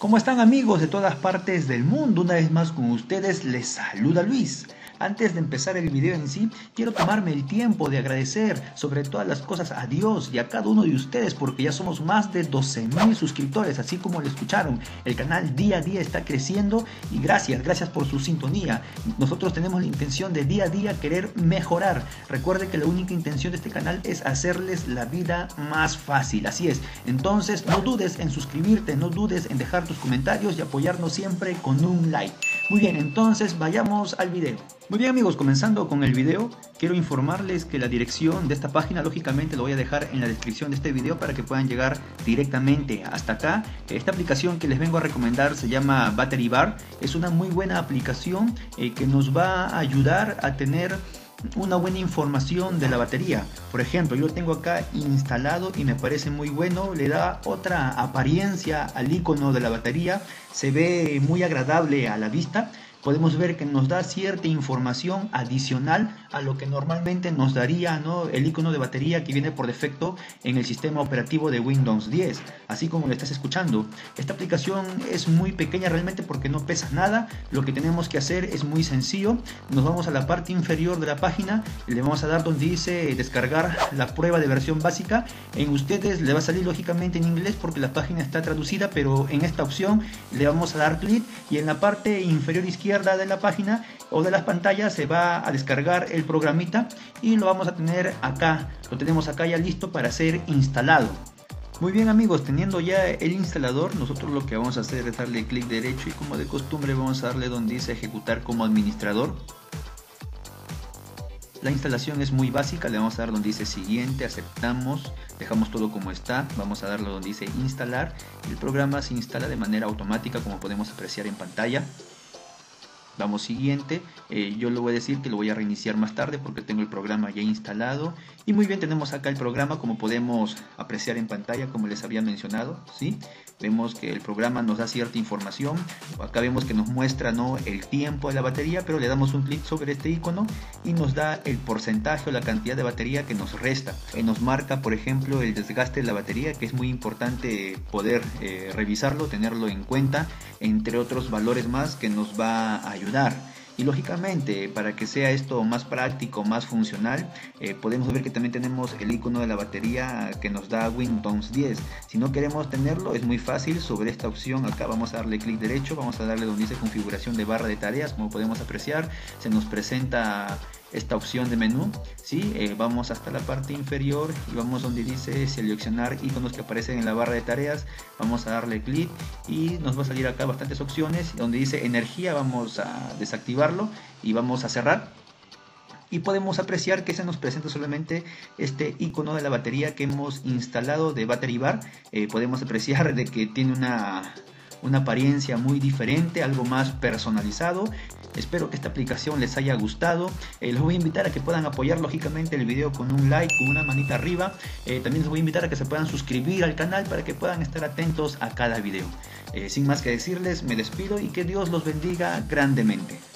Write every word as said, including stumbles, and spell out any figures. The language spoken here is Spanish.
¿Cómo están amigos de todas partes del mundo? Una vez más con ustedes les saluda Luis. Antes de empezar el video en sí, quiero tomarme el tiempo de agradecer sobre todas las cosas a Dios y a cada uno de ustedes porque ya somos más de doce mil suscriptores, así como lo escucharon. El canal día a día está creciendo y gracias, gracias por su sintonía. Nosotros tenemos la intención de día a día querer mejorar. Recuerde que la única intención de este canal es hacerles la vida más fácil, así es. Entonces no dudes en suscribirte, no dudes en dejar tus comentarios y apoyarnos siempre con un like. Muy bien, entonces vayamos al video. Muy bien amigos, comenzando con el video, quiero informarles que la dirección de esta página lógicamente lo voy a dejar en la descripción de este video para que puedan llegar directamente hasta acá. Esta aplicación que les vengo a recomendar se llama Battery Bar. Es una muy buena aplicación eh, que nos va a ayudar a tener una buena información de la batería. Por ejemplo, yo lo tengo acá instalado y me parece muy bueno, le da otra apariencia al icono de la batería, se ve muy agradable a la vista. Podemos ver que nos da cierta información adicional a lo que normalmente nos daría, ¿no?, el icono de batería que viene por defecto en el sistema operativo de Windows diez, así como lo estás escuchando. Esta aplicación es muy pequeña realmente porque no pesa nada. Lo que tenemos que hacer es muy sencillo. Nos vamos a la parte inferior de la página y le vamos a dar donde dice descargar la prueba de versión básica. En ustedes le va a salir lógicamente en inglés porque la página está traducida, pero en esta opción le vamos a dar clic y en la parte inferior izquierda de la página o de las pantallas se va a descargar el programita y lo vamos a tener acá, lo tenemos acá ya listo para ser instalado. Muy bien amigos, teniendo ya el instalador, nosotros lo que vamos a hacer es darle clic derecho y como de costumbre vamos a darle donde dice ejecutar como administrador. La instalación es muy básica, le vamos a dar donde dice siguiente, aceptamos, dejamos todo como está, vamos a darle donde dice instalar y el programa se instala de manera automática como podemos apreciar en pantalla. Vamos siguiente, eh, yo le voy a decir que lo voy a reiniciar más tarde porque tengo el programa ya instalado. Y muy bien, tenemos acá el programa como podemos apreciar en pantalla, como les había mencionado, ¿sí? Vemos que el programa nos da cierta información. Acá vemos que nos muestra, ¿no?, el tiempo de la batería, pero le damos un clic sobre este icono y nos da el porcentaje o la cantidad de batería que nos resta. Eh, nos marca, por ejemplo, el desgaste de la batería, que es muy importante poder eh, revisarlo, tenerlo en cuenta, entre otros valores más que nos va a ayudar. Y lógicamente, para que sea esto más práctico, más funcional, eh, podemos ver que también tenemos el icono de la batería que nos da Windows diez. Si no queremos tenerlo, es muy fácil. Sobre esta opción acá vamos a darle clic derecho, vamos a darle donde dice configuración de barra de tareas. Como podemos apreciar, se nos presenta esta opción de menú, ¿sí? Eh, vamos hasta la parte inferior y vamos donde dice seleccionar iconos que aparecen en la barra de tareas. Vamos a darle clic y nos va a salir acá bastantes opciones. Donde dice energía vamos a desactivarlo y vamos a cerrar. Y podemos apreciar que se nos presenta solamente este icono de la batería que hemos instalado de Battery Bar. Eh, podemos apreciar de que tiene una, una apariencia muy diferente, algo más personalizado. Espero que esta aplicación les haya gustado. Eh, los voy a invitar a que puedan apoyar lógicamente el video con un like, con una manita arriba. Eh, también les voy a invitar a que se puedan suscribir al canal para que puedan estar atentos a cada video. Eh, sin más que decirles, me despido y que Dios los bendiga grandemente.